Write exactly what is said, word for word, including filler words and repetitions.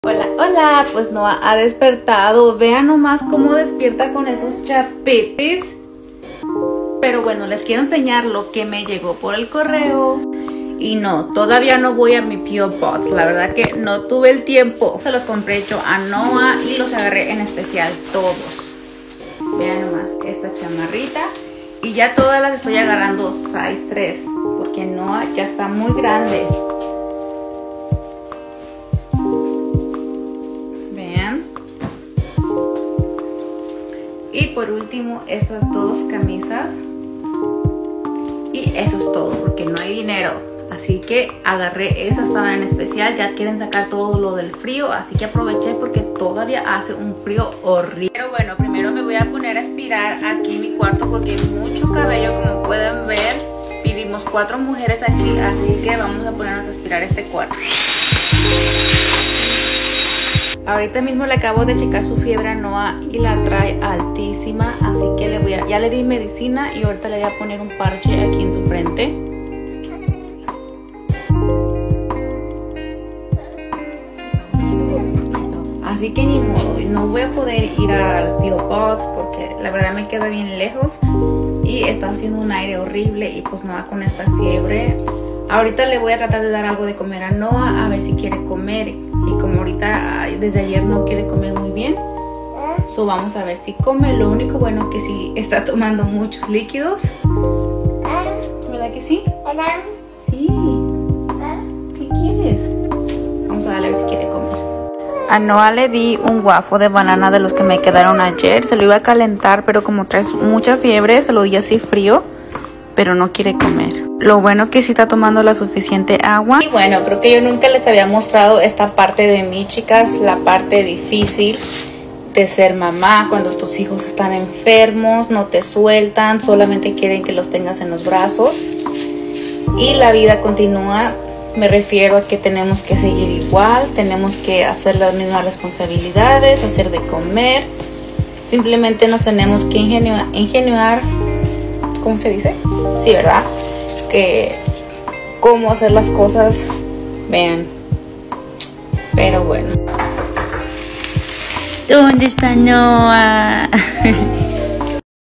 Hola, hola, pues Noah ha despertado. Vean nomás cómo despierta con esos chapetes. Pero bueno, les quiero enseñar lo que me llegó por el correo. Y no, todavía no voy a mi P O Box. La verdad que no tuve el tiempo. Se los compré yo a Noah y los agarré en especial todos. Vean nomás esta chamarrita. Y ya todas las estoy agarrando size tres. Porque Noah ya está muy grande. Y por último, estas dos camisas. Y eso es todo, porque no hay dinero. Así que agarré esas, estaban en especial. Ya quieren sacar todo lo del frío, así que aproveché porque todavía hace un frío horrible. Pero bueno, primero me voy a poner a aspirar aquí en mi cuarto porque hay mucho cabello, como pueden ver. Vivimos cuatro mujeres aquí, así que vamos a ponernos a aspirar este cuarto. Ahorita mismo le acabo de checar su fiebre a Noah y la trae altísima, así que le voy a, ya le di medicina y ahorita le voy a poner un parche aquí en su frente. Así que ni modo, no voy a poder ir al P O Box porque la verdad me queda bien lejos y está haciendo un aire horrible y pues Noah con esta fiebre. Ahorita le voy a tratar de dar algo de comer a Noah a ver si quiere comer. Y como ahorita desde ayer no quiere comer muy bien, so vamos a ver si come. Lo único bueno que sí está tomando muchos líquidos. ¿Verdad que sí? Sí. ¿Qué quieres? Vamos a darle a ver si quiere comer. A Noah le di un waffle de banana de los que me quedaron ayer. Se lo iba a calentar, pero como trae mucha fiebre, se lo di así frío. Pero no quiere comer. Lo bueno que sí está tomando la suficiente agua. Y bueno, creo que yo nunca les había mostrado esta parte de mí, chicas. La parte difícil de ser mamá. Cuando tus hijos están enfermos, no te sueltan, solamente quieren que los tengas en los brazos. Y la vida continúa. Me refiero a que tenemos que seguir igual. Tenemos que hacer las mismas responsabilidades, hacer de comer. Simplemente nos tenemos que ingeniar, ingeniar ¿cómo se dice? Sí, ¿verdad? Que cómo hacer las cosas, vean. Pero bueno. ¿Dónde está Noah?